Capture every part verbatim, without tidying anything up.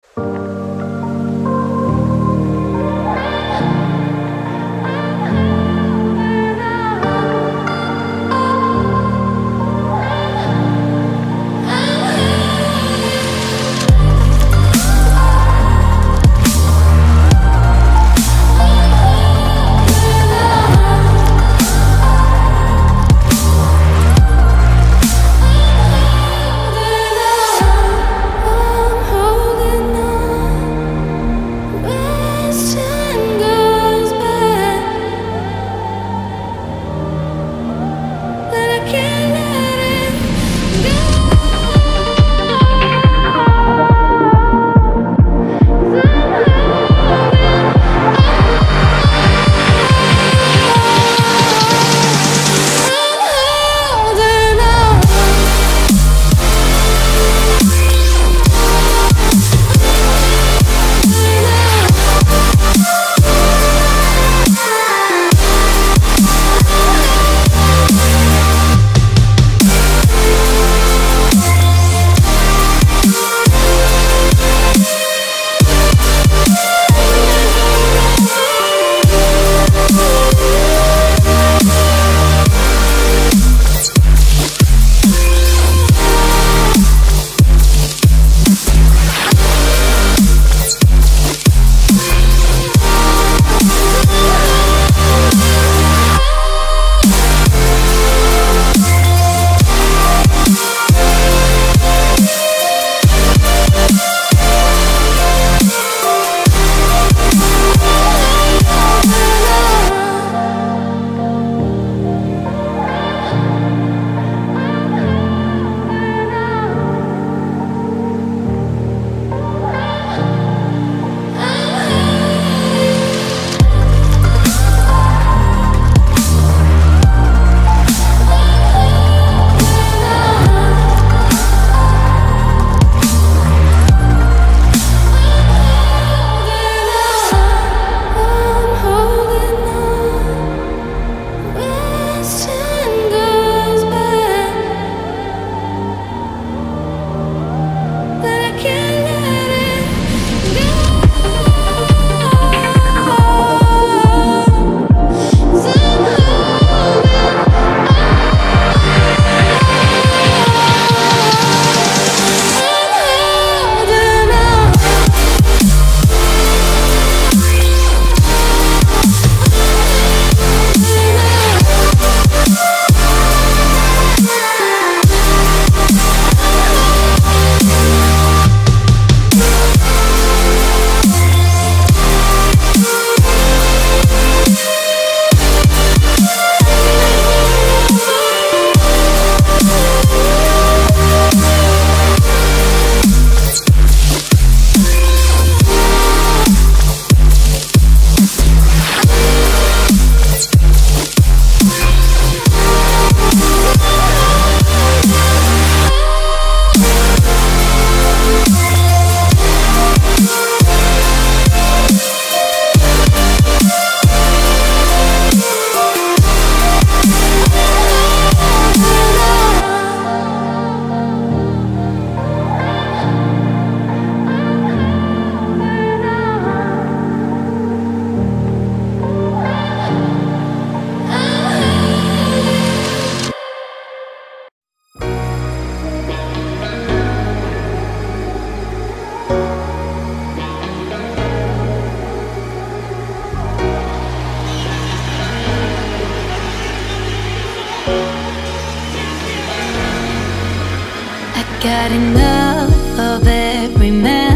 Got enough of every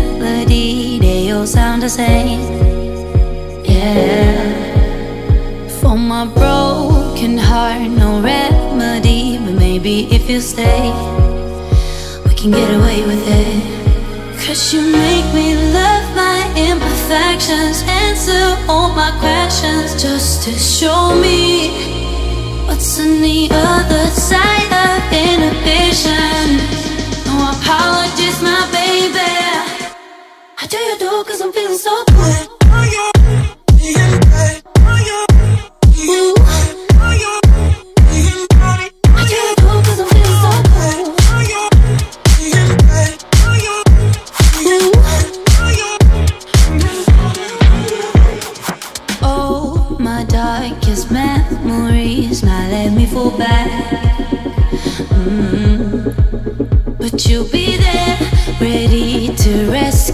melody, they all sound the same. Yeah. For my broken heart, no remedy, but maybe if you stay, we can get away with it. Cause you make me love my imperfections, answer all my questions, just to show me what's on the other side of inhibition. No apologies, my baby, I do you do cause I'm feeling so good. Ooh. I do you do cause I'm feeling so good. Ooh.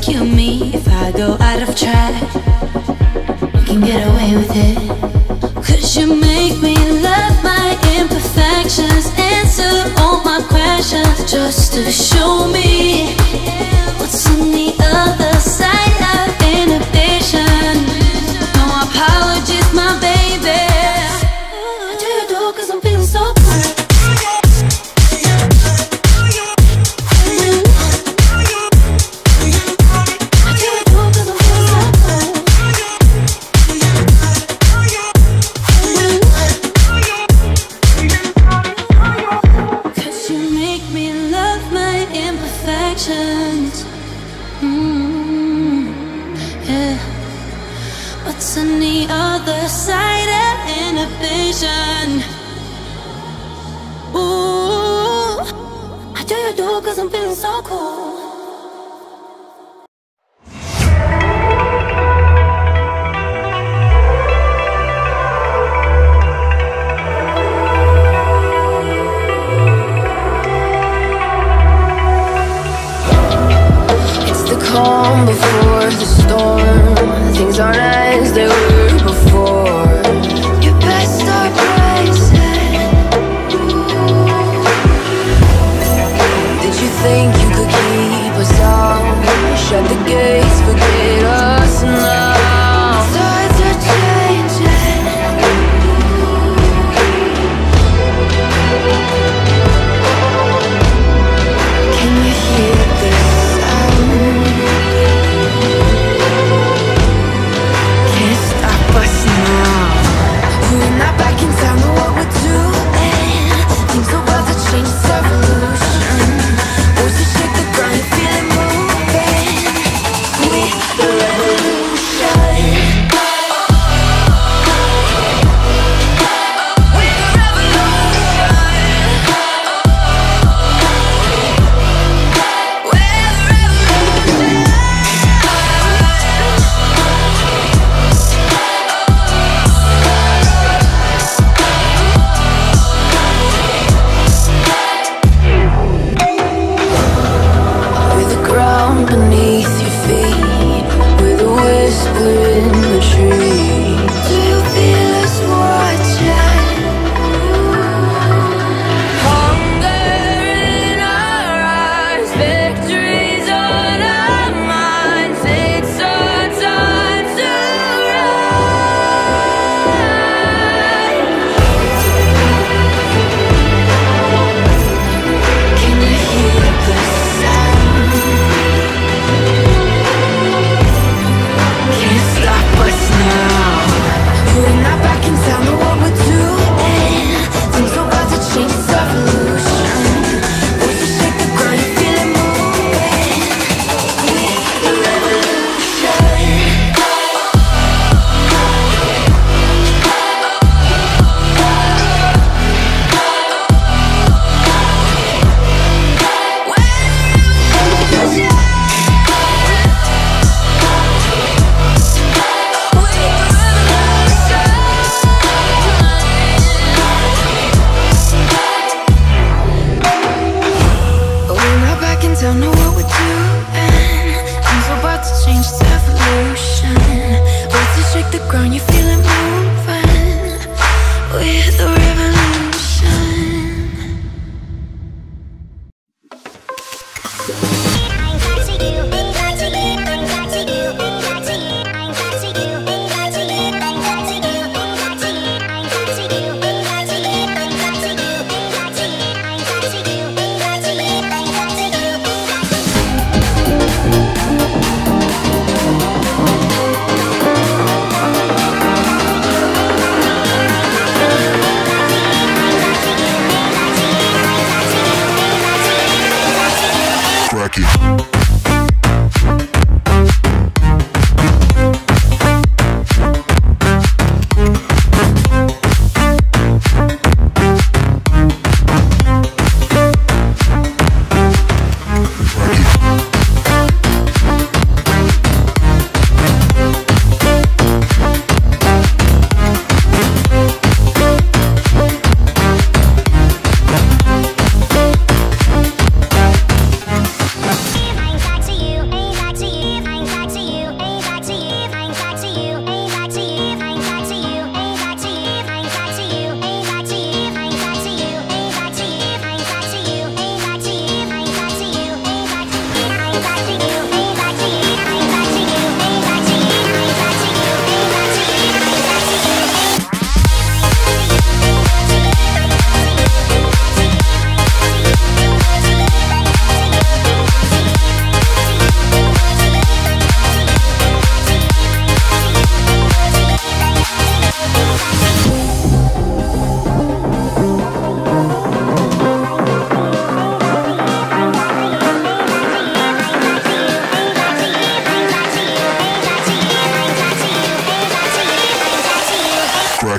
cue me if I go out of track. We can get away with it. Cause you make me love my imperfections, answer all my questions, just to show me what's on the other side of inhibition. No apologies, my baby. I do you do cause I'm feeling so good. Mm, yeah. What's on the other side of inhibition? Ooh, I do you do cause I'm feeling so cool. Calm before the storm. Things aren't as they were before. You best start rising. Did you think you could keep us out? Shut the gates, forget us now. Tides are changing. Can you hear this?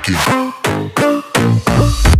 like it.